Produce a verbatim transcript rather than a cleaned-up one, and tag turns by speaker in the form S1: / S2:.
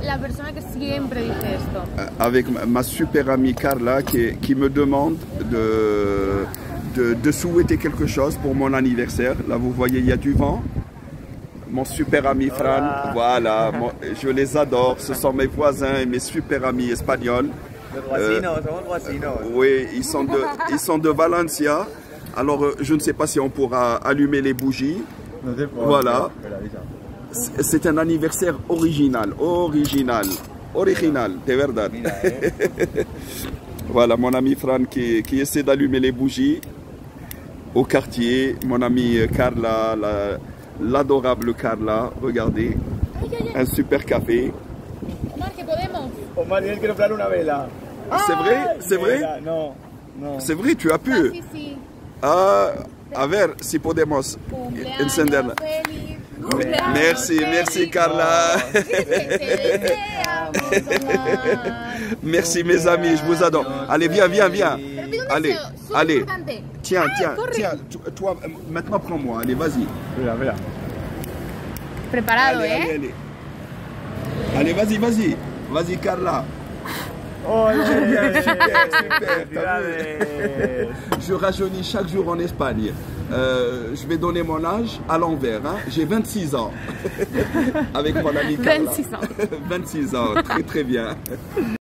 S1: la persona que siempre dice esto.
S2: Avec ma super amie Carla qui, qui me demande de, de, de souhaiter quelque chose pour mon anniversaire. Là, vous voyez, il y a du vent. Mon super ami Fran, voilà, mon, je les adore. Ce sont mes voisins et mes super amis espagnols. Euh, oui, ils sont de, ils sont de Valencia. Alors, euh, je ne sais pas si on pourra allumer les bougies. Voilà. C'est un anniversaire original, original, original, de verdad. Voilà, mon ami Fran qui, qui essaie d'allumer les bougies au quartier. Mon ami Carla, l'adorable la, Carla, regardez, un super café.
S1: Omar, que podemos.
S3: Omar, tienes que soplar una vela.
S2: C'est vrai, c'est vrai.
S3: Non, non.
S2: C'est vrai, tu as pu.
S1: Sí, sí.
S2: Ah, a ver, si podemos encenderla. Merci, merci Carla. Merci mes amis, je vous adore. Allez, viens, viens, viens. Allez, allez. Tiens, tiens, tiens. Toi, maintenant prends-moi. Allez, vas-y.
S3: Mira, mira.
S1: Preparado,
S2: allez,
S1: ¿eh?
S2: Allez, allez. Allez, vas-y, vas-y. Vas-y, Carla.
S3: Oh,
S2: super, super. Je rajeunis chaque jour en Espagne. Euh, je vais donner mon âge à l'envers. Hein. J'ai vingt-six ans. Avec mon ami Carla.
S1: vingt-six ans.
S2: vingt-six ans, très très bien.